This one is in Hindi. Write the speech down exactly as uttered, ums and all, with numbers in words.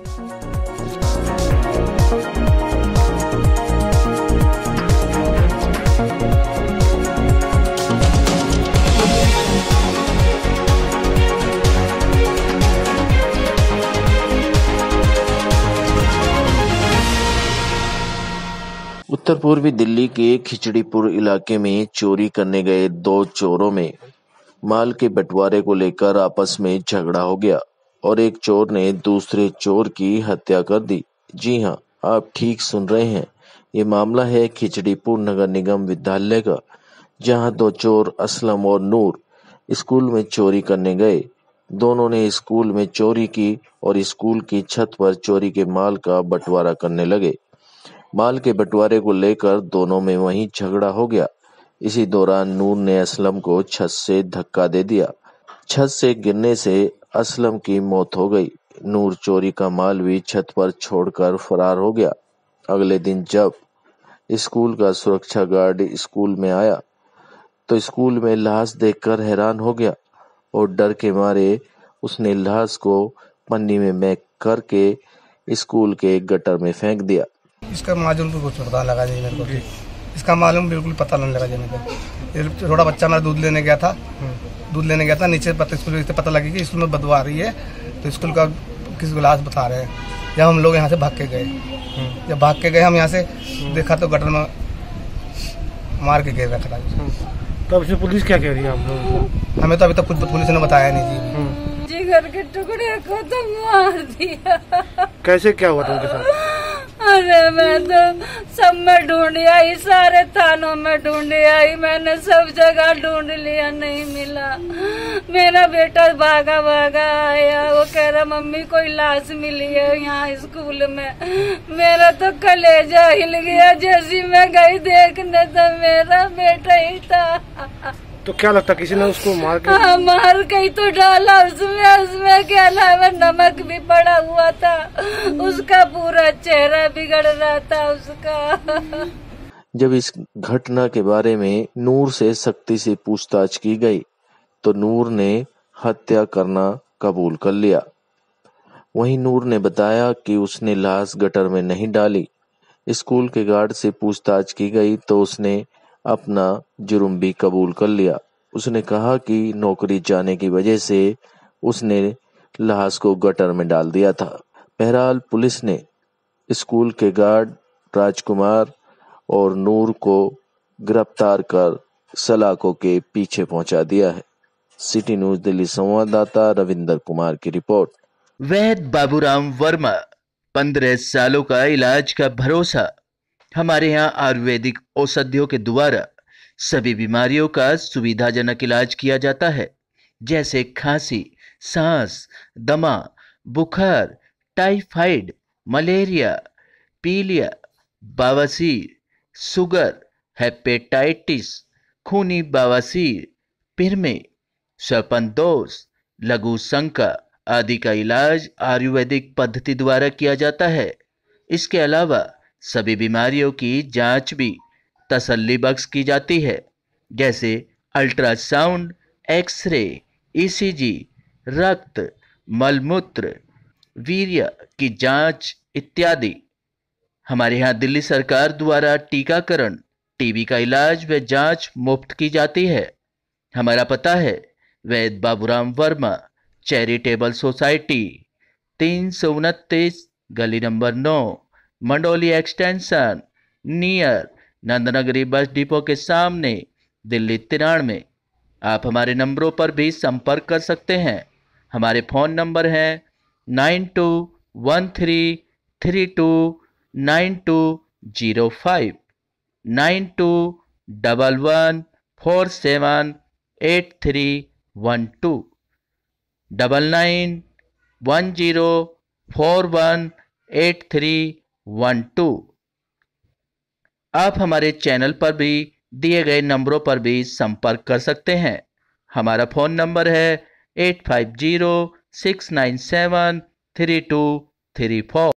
उत्तर पूर्वी दिल्ली के खिचड़ीपुर इलाके में चोरी करने गए दो चोरों में माल के बंटवारे को लेकर आपस में झगड़ा हो गया और एक चोर ने दूसरे चोर की हत्या कर दी। जी हां, आप ठीक सुन रहे हैं। ये मामला है खिचड़ीपुर नगर निगम विद्यालय का, जहां दो चोर असलम और नूर स्कूल में चोरी करने गए। दोनों ने स्कूल में चोरी की और स्कूल की छत पर चोरी के माल का बंटवारा करने लगे। माल के बंटवारे को लेकर दोनों में वहीं झगड़ा हो गया। इसी दौरान नूर ने असलम को छत से धक्का दे दिया। छत से गिरने से असलम की मौत हो गई। नूर चोरी का माल भी छत पर छोड़कर फरार हो गया। अगले दिन जब स्कूल का सुरक्षा गार्ड स्कूल में आया तो स्कूल में लाश देखकर हैरान हो गया और डर के मारे उसने लाश को पन्नी में पैक करके स्कूल के गटर में फेंक दिया। इसका मालूम भी कुछ पता लगा जी मेरे को। इसका मालूम बिल्कुल पता नहीं लगा जी मेरे को। ये थोड़ा बच्चा मेरा दूध लेने गया था दूध लेने गया था नीचे पता स्कूल से पता लगी कि स्कूल में बदबू आ रही है, तो स्कूल का किसी को लाश बता रहे हैं। जब हम लोग यहाँ से भाग के गए जब भाग के गए हम यहाँ से देखा तो गटर में मार के गिर रखा था। तो अब से पुलिस क्या कह रही है आप लोगों? हमें तो अभी तक कुछ पुलिस ने बताया नहीं जी। जिगर के टुकड़े को तो मार दिया। कैसे क्या हुआ था उनके साथ? अरे मैं तो सब में ढूंढ आई, सारे थानों में ढूंढ आई, मैंने सब जगह ढूंढ लिया, नहीं मिला। मेरा बेटा भागा भागा आया, वो कह रहा मम्मी कोई लाश मिली है यहाँ स्कूल में। मेरा तो कलेजा हिल गया। जैसी मैं गई देखने तो मेरा बेटा ही था। तो क्या लगता किसी ने उसको मार के? हाँ, मार के ही तो डाला उसमें। उसमें क्या अलावा नमक भी पड़ा हुआ था। उसका पूरा चेहरा बिगड़ रहा था उसका। जब इस घटना के बारे में नूर से सख्ती से पूछताछ की गई तो नूर ने हत्या करना कबूल कर लिया। वहीं नूर ने बताया कि उसने लाश गटर में नहीं डाली। स्कूल के गार्ड से पूछताछ की गई तो उसने अपना जुर्म भी कबूल कर लिया। उसने कहा कि नौकरी जाने की वजह से उसने लाश को गटर में डाल दिया था। बहरहाल पुलिस ने स्कूल के गार्ड राजकुमार और नूर को गिरफ्तार कर सलाखों के पीछे पहुंचा दिया है। सिटी न्यूज दिल्ली संवाददाता रविंदर कुमार की रिपोर्ट। वैद्य बाबूराम वर्मा, पंद्रह सालों का इलाज का भरोसा। हमारे यहाँ आयुर्वेदिक औषधियों के द्वारा सभी बीमारियों का सुविधाजनक इलाज किया जाता है, जैसे खांसी, सांस, दमा, बुखार, टाइफाइड, मलेरिया, पीलिया, बवासीर, शुगर, हेपेटाइटिस, खूनी बवासीर, पिरमे, श्वापनदोष, लघु शंका आदि का इलाज आयुर्वेदिक पद्धति द्वारा किया जाता है। इसके अलावा सभी बीमारियों की जांच भी तसल्ली बख्श की जाती है, जैसे अल्ट्रासाउंड, एक्सरे, ईसीजी, रक्त, मलमूत्र, वीर्य की जांच इत्यादि। हमारे यहाँ दिल्ली सरकार द्वारा टीकाकरण, टीबी का इलाज व जांच मुफ्त की जाती है। हमारा पता है वैद्य बाबूराम वर्मा, चैरिटेबल सोसाइटी, तीन सौ उनतीस, गली नंबर नौ, Mandoli extension, near Nandnagari bus depot के सामने, दिल्ली तिरानवे। आप हमारे नंबरों पर भी संपर्क कर सकते हैं। हमारे फ़ोन नंबर हैं nine two one three three two nine two zero five, nine two double one four seven eight three one two, double nine one zero four one eight three one two. आप हमारे चैनल पर भी दिए गए नंबरों पर भी संपर्क कर सकते हैं। हमारा फ़ोन नंबर है eight five zero six nine seven three two three four.